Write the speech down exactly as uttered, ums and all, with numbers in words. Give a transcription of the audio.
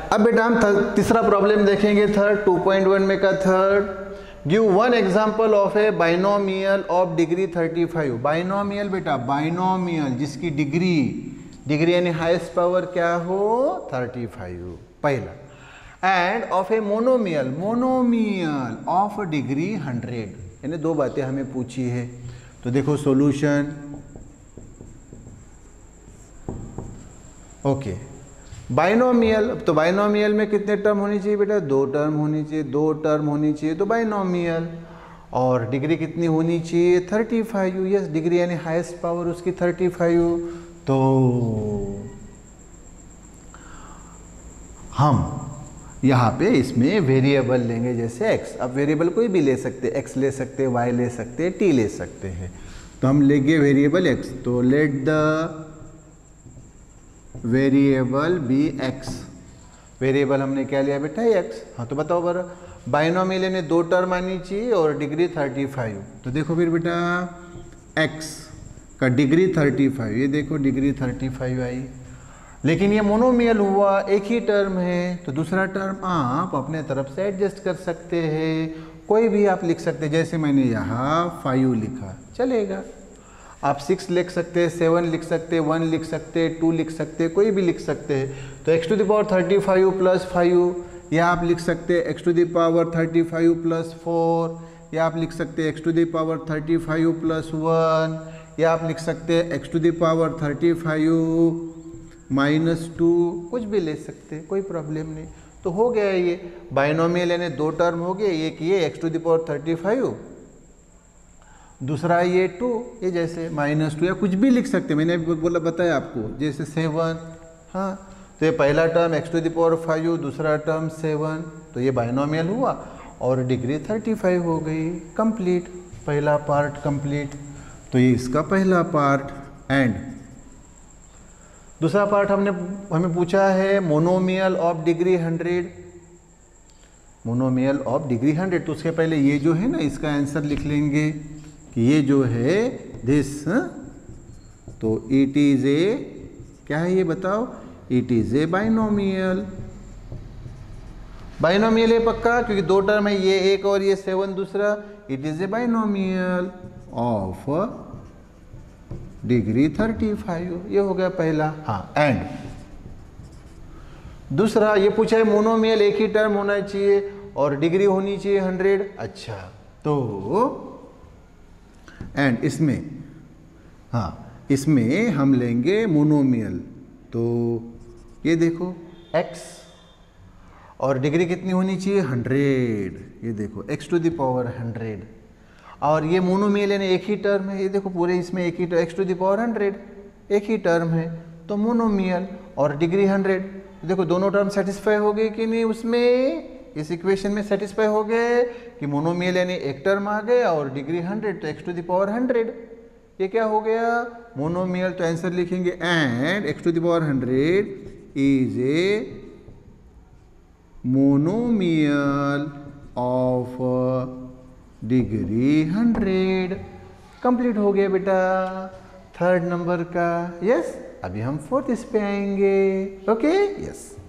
अब बेटा हम तीसरा प्रॉब्लम देखेंगे, थर्ड टू पॉइंट वन में का third, give one example of a binomial of degree thirty five. Binomial बेटा, बाइनोमियल जिसकी डिग्री डिग्री यानी हाईएस्ट पावर क्या हो थर्टी फाइव, पहला। And of a monomial, monomial of degree hundred, यानी दो बातें हमें पूछी है। तो देखो सॉल्यूशन, ओके बाइनोमियल, तो बाइनोमियल में कितने टर्म होनी चाहिए बेटा, दो टर्म होनी चाहिए, दो टर्म होनी चाहिए तो बाइनोमियल। और डिग्री कितनी होनी चाहिए थर्टी फाइव, यस डिग्री यानी हाईएस्ट पावर उसकी थर्टी फाइव। तो हम यहाँ पे इसमें वेरिएबल लेंगे जैसे x, अब वेरिएबल कोई भी ले सकते, x ले सकते, y ले सकते, t ले सकते हैं। तो हम लेंगे वेरिएबल x, तो let the variable be x। Variable हमने क्या लिया बेटा x। हाँ तो बताओ बरा, बाइनोमियल ने दो टर्म आनी चाहिए और डिग्री थर्टी फाइव। तो देखो फिर बेटा x का डिग्री थर्टी फाइव, ये देखो डिग्री थर्टी फाइव आई, लेकिन ये मोनोमियल हुआ, एक ही टर्म है। तो दूसरा टर्म आप अपने तरफ से एडजस्ट कर सकते हैं, कोई भी आप लिख सकते हैं, जैसे मैंने यहाँ फाइव लिखा चलेगा, आप सिक्स लिख सकते हैं, सेवन लिख सकते हैं, वन लिख सकते हैं, टू लिख सकते हैं, कोई भी लिख सकते हैं। तो x to the power thirty five plus five, या आप लिख सकते हैं x to the power thirty five plus four, या आप लिख सकते हैं x to the power thirty five plus one, या आप लिख सकते हैं x to the power thirty five minus two, कुछ भी ले सकते हैं, कोई प्रॉब्लम नहीं। तो हो गया ये बाइनोमियल यानी दो टर्म हो गए, एक ये x to the power thirty five, दूसरा ये टू, ये जैसे माइनस टू, या कुछ भी लिख सकते हैं, मैंने बोला बताया आपको, जैसे सेवन। हाँ तो ये पहला term x to the power five, दूसरा टर्म सेवन, तो ये बाइनोमियल हुआ और डिग्री थर्टी फाइव हो गई, कंप्लीट, पहला पार्ट कंप्लीट। तो ये इसका पहला पार्ट। एंड दूसरा पार्ट हमने हमें पूछा है monomial of degree hundred, monomial of degree hundred. तो उसके पहले ये जो है ना, इसका आंसर लिख लेंगे कि ये जो है दिस, तो इट इज ए, क्या है ये बताओ, it is a binomial. Binomial है पक्का, क्योंकि दो टर्म है, ये एक और ये सेवन दूसरा, it is a binomial of degree thirty five, ये हो गया पहला। हाँ एंड दूसरा ये पूछा है मोनोमियल एक ही टर्म होना चाहिए और डिग्री होनी चाहिए हंड्रेड। अच्छा तो एंड इसमें, हाँ इसमें हम लेंगे मोनोमियल, तो ये देखो x और डिग्री कितनी होनी चाहिए हंड्रेड, ये देखो x to the power hundred, और ये मोनोमियल यानी एक ही टर्म है, ये देखो पूरे इसमें एक ही x to the power hundred एक ही टर्म है, तो मोनोमियल और डिग्री हंड्रेड। देखो दोनों टर्म सेटिस्फाई हो गए कि नहीं, उसमें इस इक्वेशन में सेटिस्फाई हो गए कि मोनोमियल यानी एक टर्म आ गया और डिग्री हंड्रेड, तो x to the power hundred, ये क्या हो गया मोनोमियल। तो आंसर लिखेंगे and x to the power hundred is a monomial of degree hundred. Complete हो गया बेटा थर्ड नंबर का। यस अभी हम फोर्थ इस पे आएंगे। Okay yes.